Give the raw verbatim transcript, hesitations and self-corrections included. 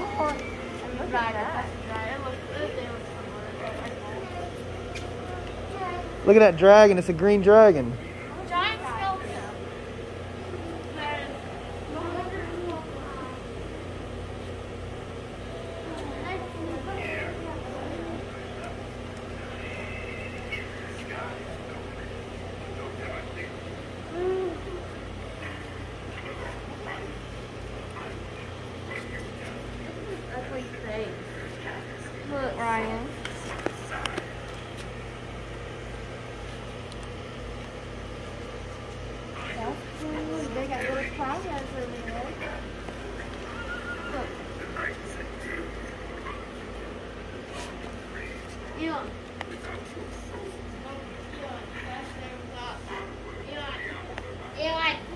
on. And look at that. It looks good. They look somewhere. Look at that dragon. It's a green dragon. Giant skeleton. That's like safe. Look, Ryan. That's cool. They got little clouds over there. Look. Elon. Elon. Elon. Elon.